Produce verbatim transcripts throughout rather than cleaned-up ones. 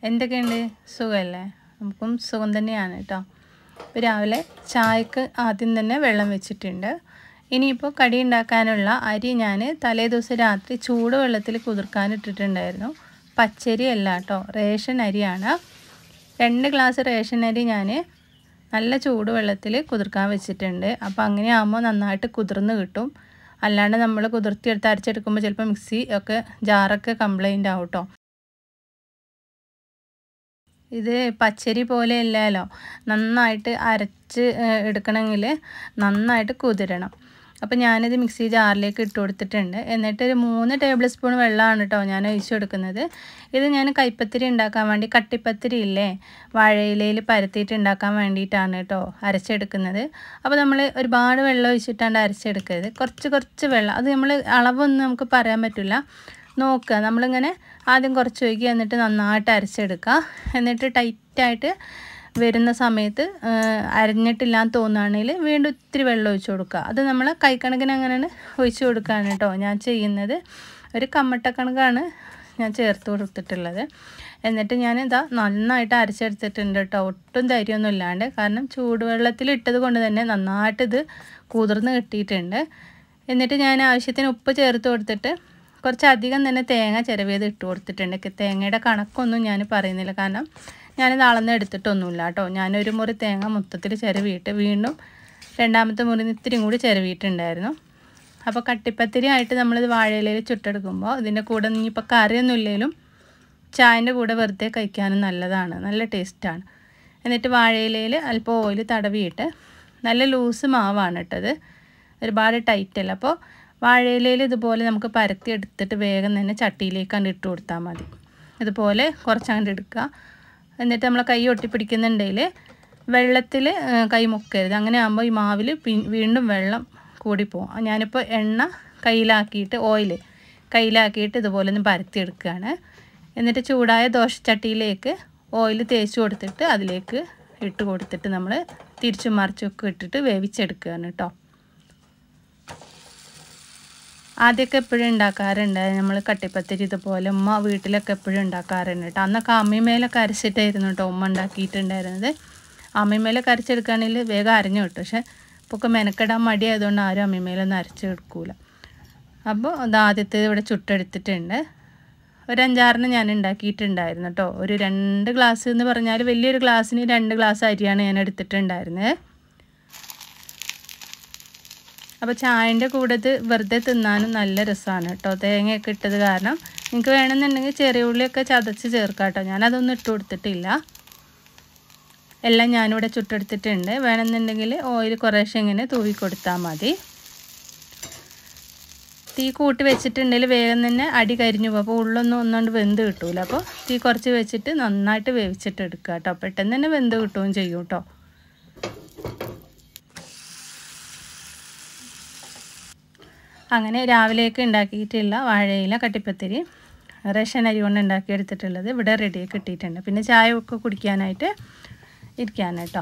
എന്തൊക്കെയുണ്ട്? സുഖമല്ലേ? നമുക്കും സുഖം തന്നെയാണ് കേട്ടോ. ഇപ്പോൾ രാവിലെ ചായക്ക് ആദ്യം തന്നെ വെള്ളം വെച്ചിട്ടുണ്ട്. ഇനിയിപ്പോൾ കടി ഉണ്ടാക്കാനുള്ള അരി ഞാൻ തലേ ദിവസം രാത്രി ചൂട് വെള്ളത്തിൽ കുതിർക്കാനിട്ടിട്ടുണ്ടായിരുന്നു. പച്ചരി അല്ല കേട്ടോ, റേഷൻ അരിയാണ്. രണ്ട് ഗ്ലാസ് റേഷൻ അരി ഞാൻ നല്ല ചൂട് വെള്ളത്തിൽ കുതിർക്കാൻ വെച്ചിട്ടുണ്ട്. അപ്പോൾ അങ്ങനെ ആകുമ്പോൾ നന്നായിട്ട് കുതിർന്ന് കിട്ടും. അല്ലാണ്ട് നമ്മൾ കുതിർത്തിയെടുത്ത് അരച്ചെടുക്കുമ്പോൾ ചിലപ്പോൾ മിക്സി ഒക്കെ ജാറൊക്കെ കംപ്ലൈൻ്റ് ആവും കേട്ടോ. ഇത് പച്ചരി പോലെ അല്ലല്ലോ, നന്നായിട്ട് അരച്ച് എടുക്കണമെങ്കിൽ നന്നായിട്ട് കുതിരണം. അപ്പോൾ ഞാനിത് മിക്സി ജാറിലേക്ക് ഇട്ട് കൊടുത്തിട്ടുണ്ട്. എന്നിട്ട് ഒരു മൂന്ന് ടേബിൾ സ്പൂൺ വെള്ളമാണ് കേട്ടോ ഞാൻ ഒഴിച്ചു കൊടുക്കുന്നത്. ഇത് ഞാൻ കൈപ്പത്തിരി ഉണ്ടാക്കാൻ വേണ്ടി, കട്ടിപ്പത്തിരി ഇല്ലേ, വാഴയിലയിൽ പരത്തിയിട്ട് ഉണ്ടാക്കാൻ വേണ്ടിയിട്ടാണ് കേട്ടോ അരച്ചെടുക്കുന്നത്. അപ്പോൾ നമ്മൾ ഒരുപാട് വെള്ളം ഒഴിച്ചിട്ടാണ് അരച്ചെടുക്കരുത്. കുറച്ച് കുറച്ച് വെള്ളം, അത് നമ്മൾ അളവൊന്നും നമുക്ക് പറയാൻ പറ്റില്ല. നോക്കുക, നമ്മളിങ്ങനെ ആദ്യം കുറച്ച് ഒഴിക്കുക, എന്നിട്ട് നന്നായിട്ട് അരച്ചെടുക്കുക. എന്നിട്ട് ടൈറ്റായിട്ട് വരുന്ന സമയത്ത് അരഞ്ഞിട്ടില്ലാന്ന് തോന്നുകയാണെങ്കിൽ വീണ്ടും ഇത്തിരി വെള്ളം ഒഴിച്ച് കൊടുക്കുക. അത് നമ്മൾ കൈക്കണക്കിന് അങ്ങനെയാണ് ഒഴിച്ച് കൊടുക്കുകയാണ് കേട്ടോ ഞാൻ ചെയ്യുന്നത്. ഒരു കമ്മട്ടക്കണക്കാണ് ഞാൻ ചേർത്ത് കൊടുത്തിട്ടുള്ളത്. എന്നിട്ട് ഞാൻ ഇതാ നന്നായിട്ട് അരച്ചെടുത്തിട്ടുണ്ട് കേട്ടോ, ഒട്ടും ധൈര്യമൊന്നും ഇല്ലാണ്ട്. കാരണം ചൂടുവെള്ളത്തിൽ ഇട്ടത് കൊണ്ട് തന്നെ നന്നായിട്ട് ഇത് കുതിർന്ന് കിട്ടിയിട്ടുണ്ട്. എന്നിട്ട് ഞാൻ ആവശ്യത്തിന് ഉപ്പ് ചേർത്ത് കൊടുത്തിട്ട് കുറച്ചധികം തന്നെ തേങ്ങ ചിരവിയത് ഇട്ട് കൊടുത്തിട്ടുണ്ട്. തേങ്ങയുടെ കണക്കൊന്നും ഞാൻ പറയുന്നില്ല, കാരണം ഞാനിത് അളന്ന് എടുത്തിട്ടൊന്നുമില്ല കേട്ടോ. ഞാനൊരു മുറി തേങ്ങ മൊത്തത്തിൽ ചിരവിയിട്ട് വീണ്ടും രണ്ടാമത്തെ മുറി ഇത്തിരിയും കൂടി ചിരവിയിട്ടുണ്ടായിരുന്നു. അപ്പോൾ കട്ടിപ്പത്തിരി ആയിട്ട് നമ്മളിത് വാഴയിലയിൽ ചുട്ടെടുക്കുമ്പോൾ ഇതിൻ്റെ കൂടെ ഇനിയിപ്പോൾ കറിയൊന്നും ഇല്ലെങ്കിലും ചായൻ്റെ കൂടെ വെറുതെ കഴിക്കാനും നല്ലതാണ്, നല്ല ടേസ്റ്റാണ്. എന്നിട്ട് വാഴയിലയിൽ അല്പം ഓയിൽ തടവിയിട്ട്, നല്ല ലൂസ് മാവാണ് ഇട്ടത്, ഒരുപാട് ടൈറ്റല്ല. അപ്പോൾ വാഴയിലയിൽ ഇതുപോലെ നമുക്ക് പരത്തി എടുത്തിട്ട് വേഗം തന്നെ ചട്ടിയിലേക്ക് കണ്ട് ഇട്ട് കൊടുത്താൽ മതി. ഇതുപോലെ കുറച്ചങ്ങോട്ട് എടുക്കുക. എന്നിട്ട് നമ്മളെ കൈ ഒട്ടിപ്പിടിക്കുന്നുണ്ടെങ്കിൽ വെള്ളത്തിൽ കൈ മുക്കരുത്. അങ്ങനെ ആകുമ്പോൾ ഈ മാവിൽ വീണ്ടും വെള്ളം കൂടിപ്പോവും. ഞാനിപ്പോൾ എണ്ണ കയ്യിലാക്കിയിട്ട്, ഓയിൽ കയ്യിലാക്കിയിട്ട് ഇതുപോലെ ഒന്ന് പരത്തിയെടുക്കുകയാണ്. എന്നിട്ട് ചൂടായ ദോശച്ചട്ടിയിലേക്ക് ഓയിൽ തേച്ച് കൊടുത്തിട്ട് അതിലേക്ക് ഇട്ട് കൊടുത്തിട്ട് നമ്മൾ തിരിച്ചും മറിച്ചൊക്കെ ഇട്ടിട്ട് വേവിച്ചെടുക്കുകയാണ് കേട്ടോ. ആദ്യമൊക്കെ എപ്പോഴും ഉണ്ടാക്കാറുണ്ട് നമ്മൾ കട്ടിപ്പത്തിരി ഇതുപോലെ. ഉമ്മ വീട്ടിലൊക്കെ എപ്പോഴും ഉണ്ടാക്കാറുണ്ട് കേട്ടോ. അന്നൊക്കെ അമ്മിമേലൊക്കെ അരച്ചിട്ടായിരുന്നു കേട്ടോ ഉമ്മ ഉണ്ടാക്കിയിട്ടുണ്ടായിരുന്നത്. അമ്മിമേലൊക്കെ അരച്ചെടുക്കുകയാണെങ്കിൽ വേഗം അരഞ്ഞു കിട്ടും. പക്ഷേ ഇപ്പോൾ ഒക്കെ മെനക്കെടാൻ മടി ആയതുകൊണ്ട് ആരും അമ്മിമേലൊന്നും അരച്ചെടുക്കൂല. അപ്പോൾ അത് ആദ്യത്തെ ഇവിടെ ചുട്ടെടുത്തിട്ടുണ്ട്. ഒരു അഞ്ചാറിന് ഞാൻ ഉണ്ടാക്കിയിട്ടുണ്ടായിരുന്നു കേട്ടോ. ഒരു രണ്ട് ഗ്ലാസ് എന്ന് പറഞ്ഞാൽ വലിയൊരു ഗ്ലാസ്സിന് രണ്ട് ഗ്ലാസ് അരിയാണ് ഞാൻ എടുത്തിട്ടുണ്ടായിരുന്നത്. അപ്പോൾ ചായൻ്റെ കൂടെ ഇത് വെറുതെ തിന്നാനും നല്ല രസമാണ് കേട്ടോ, തേങ്ങയൊക്കെ ഇട്ടത് കാരണം. നിങ്ങൾക്ക് വേണമെന്നുണ്ടെങ്കിൽ ചെറിയ ഉള്ളിയൊക്കെ ചതച്ച് ചേർക്കാം കേട്ടോ. ഞാനതൊന്നും ഇട്ട് കൊടുത്തിട്ടില്ല. എല്ലാം ഞാനിവിടെ ചുട്ടെടുത്തിട്ടുണ്ട്. വേണമെന്നുണ്ടെങ്കിൽ ഓയിൽ കുറേശ്ശെ ഇങ്ങനെ തൂവി കൊടുത്താൽ മതി. തീ കൂട്ടി വെച്ചിട്ടുണ്ടെങ്കിൽ വേഗം തന്നെ അടി കരിഞ്ഞു പോകും. അപ്പോൾ ഉള്ളൊന്നും ഒന്നുകൊണ്ട് വെന്ത് കിട്ടൂല. അപ്പോൾ തീ കുറച്ച് വെച്ചിട്ട് നന്നായിട്ട് വേവിച്ചിട്ട് എടുക്കുക കേട്ടോ. പെട്ടെന്ന് തന്നെ വെന്ത് കിട്ടുകയും ചെയ്യും കേട്ടോ. അങ്ങനെ രാവിലേക്ക് ഉണ്ടാക്കിയിട്ടുള്ള വാഴയില കട്ടിപ്പത്തിരി റേഷൻ അരി കൊണ്ട് ഉണ്ടാക്കിയെടുത്തിട്ടുള്ളത് ഇവിടെ റെഡിയാക്കി കിട്ടിയിട്ടുണ്ട്. പിന്നെ ചായ ഒക്കെ കുടിക്കാനായിട്ട് ഇരിക്കാൻ കേട്ടോ.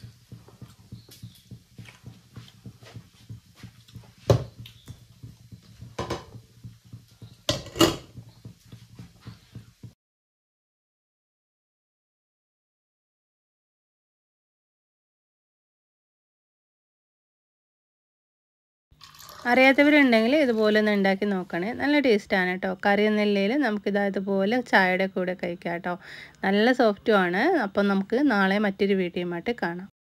അറിയാത്തവരുണ്ടെങ്കിൽ ഇതുപോലെ ഒന്ന് ഉണ്ടാക്കി നോക്കണേ, നല്ല ടേസ്റ്റാണ് കേട്ടോ. കറിയൊന്നും ഇല്ലെങ്കിലും നമുക്കിതാ ഇതുപോലെ ചായയുടെ കൂടെ കഴിക്കാം കേട്ടോ. നല്ല സോഫ്റ്റുമാണ്. അപ്പം നമുക്ക് നാളെ മറ്റൊരു വീഡിയോയുമായിട്ട് കാണാം.